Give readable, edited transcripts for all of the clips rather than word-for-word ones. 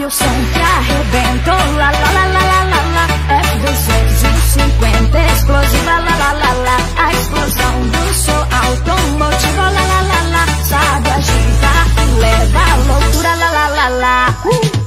o som que arrebenta, lá lá lá lá lá lá lá. F250 explosiva, lá lá lá lá. A explosão do som automotivo, lá lá lá lá. Sabe agitar e leva a loucura, lá lá lá lá.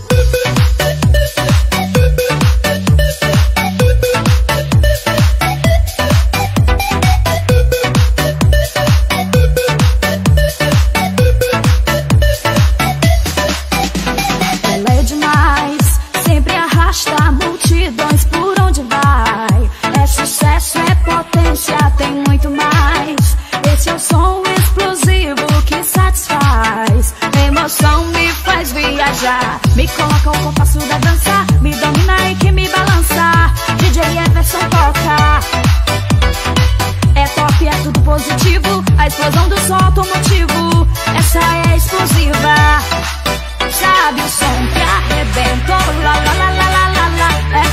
Multidões por onde vai. É sucesso, é potência, tem muito mais. Esse é o som explosivo que satisfaz. Emoção me faz viajar, me coloca o compasso da dança, me domina e que me balança. DJ Everson toca. É top, é tudo positivo. A explosão do som automotivo, essa é explosiva. Sabe o som que arrebenta, lá lá lá lá lá lá lá.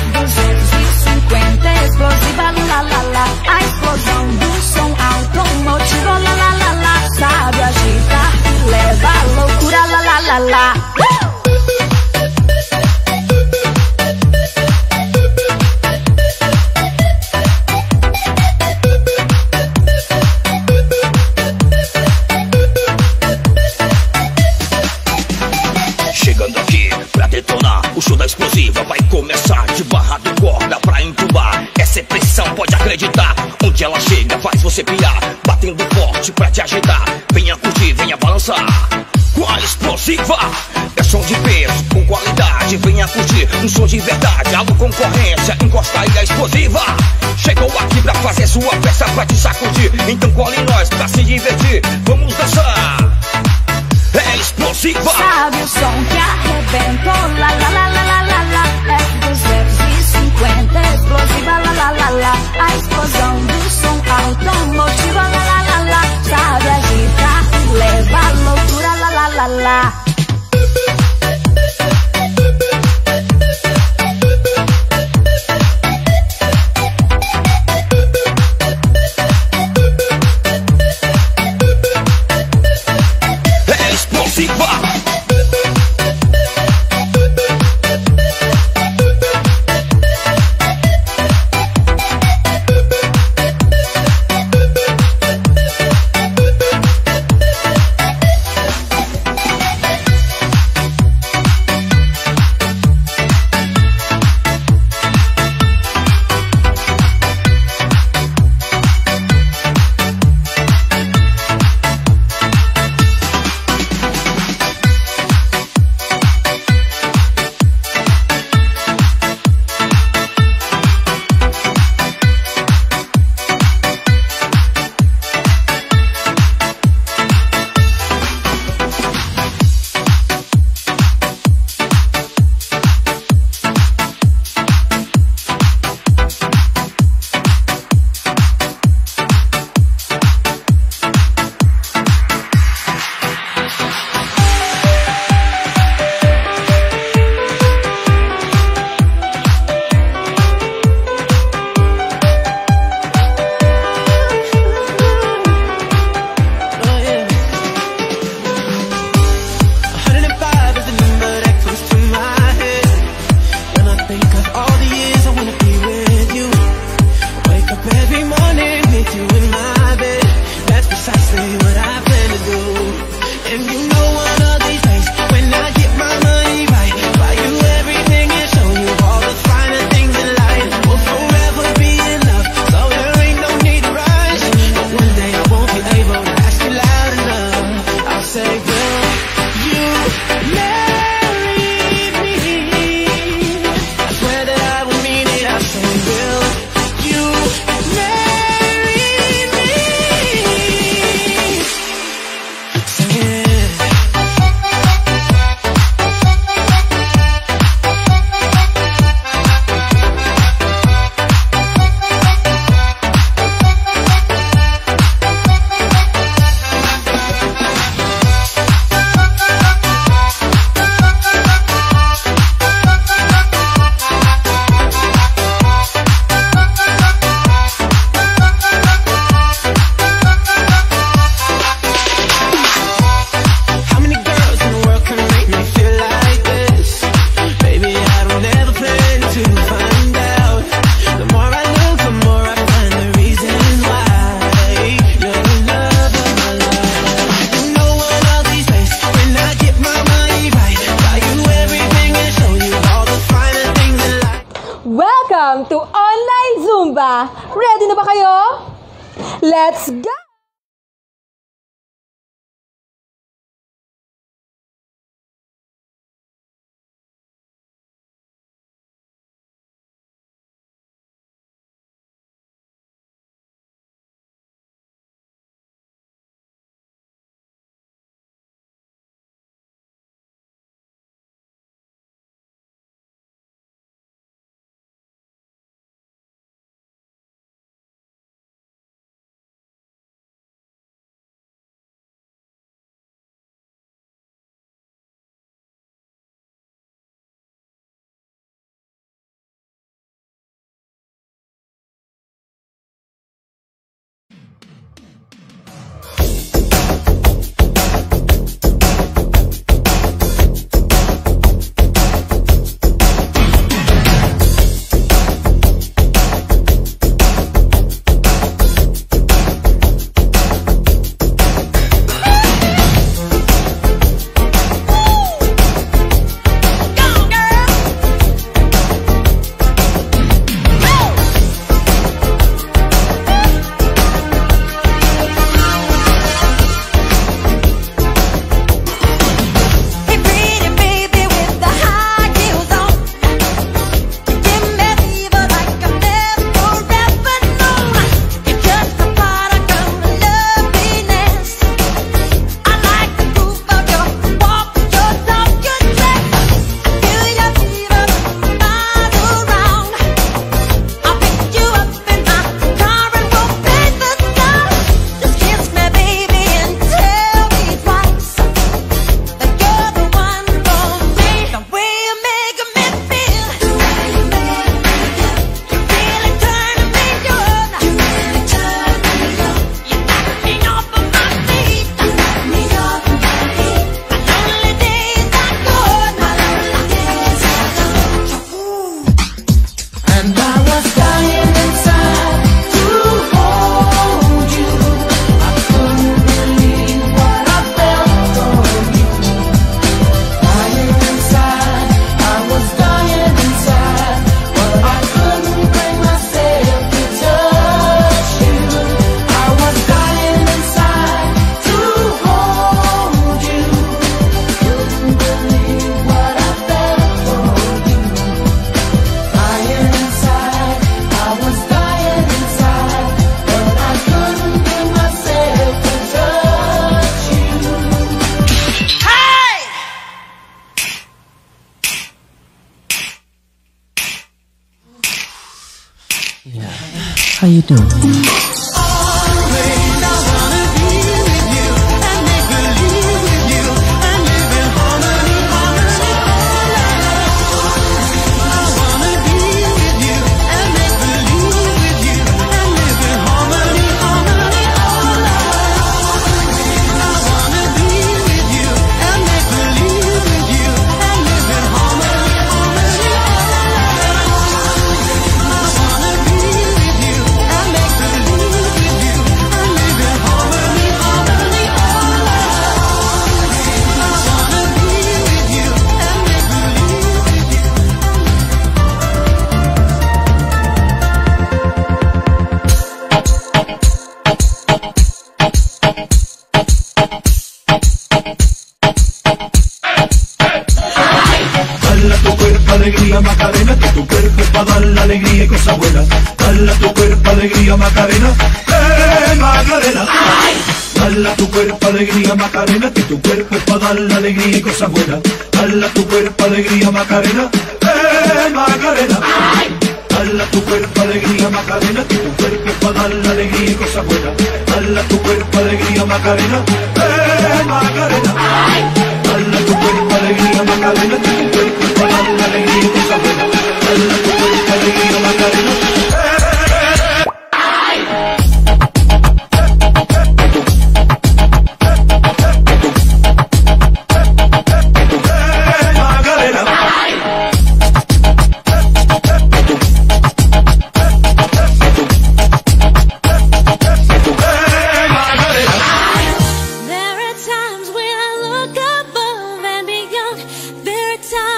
F250 explosiva, lá lá lá. A explosão do som automotivo, lá lá lá lá. Sabe agitar e leva a loucura, lá lá lá lá. Chegando aqui pra detonar, o show da explosiva vai começar. De barra do corda pra entubar, essa é pressão, pode acreditar. Onde ela chega faz você pirar, batendo forte pra te agitar. Venha curtir, venha balançar com a explosiva. É som de peso, com qualidade. Venha curtir um som de verdade. Alô concorrência, encosta aí a explosiva. Chegou aqui pra fazer sua peça, pra te sacudir. Então colhe nós pra se divertir, vamos dançar. É explosiva. Sabe o som que arrebenta, lá lá lá lá lá lá lá. F250 explosiva, lá lá lá lá. A explosão do som automotivo, lá lá lá lá. Sabe agitar e leva a loucura, lá lá lá lá. Let's go! How you doing? Alegría Macarena, que tu cuerpo es para dar la alegría y cosas buenas. Dale a tu cuerpo alegría Macarena, Macarena. Dale a tu cuerpo alegría Macarena, que tu cuerpo es para dar la alegría y cosas buenas. Dale a tu cuerpo alegría Macarena, Macarena. Dale a tu cuerpo alegría Macarena, que tu cuerpo es para dar la alegría y cosas buenas. Dale a tu cuerpo alegría Macarena, Macarena. Dale a tu cuerpo alegría Macarena, que tu cuerpo es para dar la alegría y cosas buenas. Dale a tu cuerpo alegría Macarena. There are times when I look above and beyond. There are times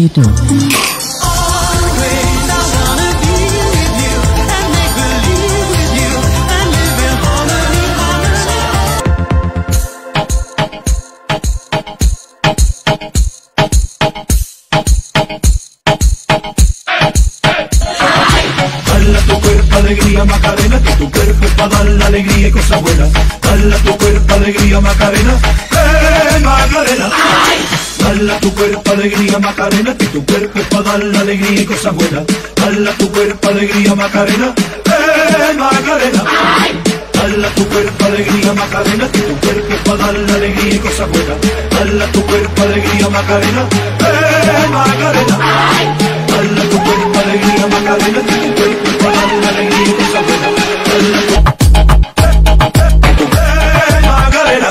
you doing? Dale a tu cuerpo alegría Macarena, que tu cuerpo es para dar la alegría y cosas buenas. Dale a tu cuerpo alegría Macarena, Macarena. Dale a tu cuerpo alegría Macarena, que tu cuerpo es para dar la alegría y cosas buenas. Dale a tu cuerpo alegría Macarena, Macarena. Dale a tu cuerpo alegría Macarena, que tu cuerpo es para dar la alegría y cosas buenas. Dale a tu cuerpo alegría Macarena, Macarena. Dale a tu cuerpo alegría Macarena, que tu cuerpo es para dar la alegría y cosas buenas. Dale a tu Macarena.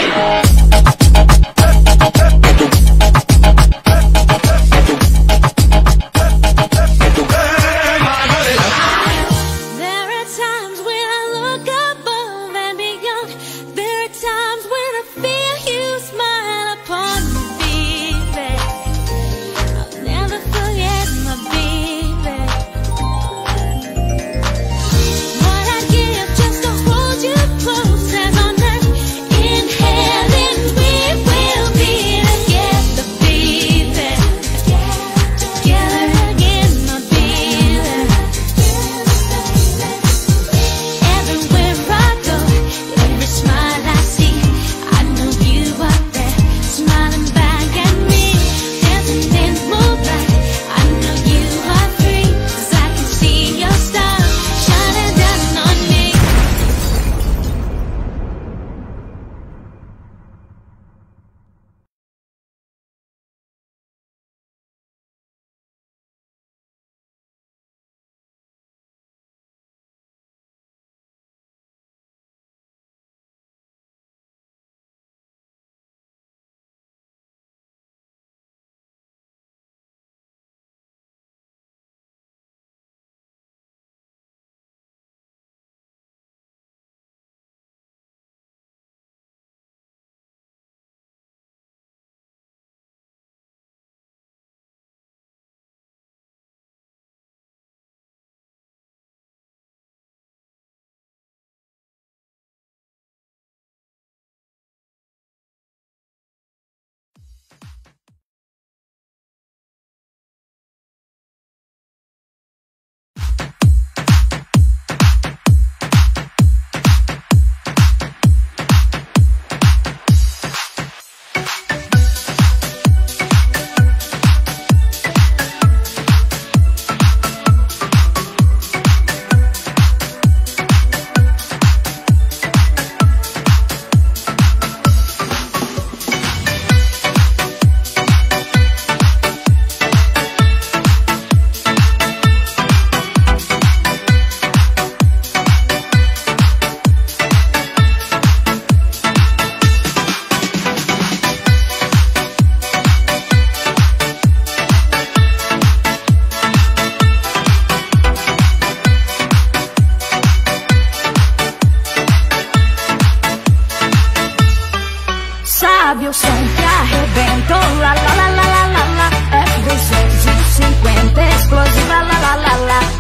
There are times when I look above and beyond. There are times when I feel you smile upon me, baby. I'll never forget my baby. What I'd give just to hold you close as on earth. In heaven we will be together, baby. Together again, my baby. Everywhere I go, every smile I see, I know you are there, smiling back at me. Dancing in the moonlight, I know you are free, 'cause I can see your star shining down on me. Sabe o som que arrebenta, lá lá lá lá lá lá lá, F250 explosiva, lá lá lá lá.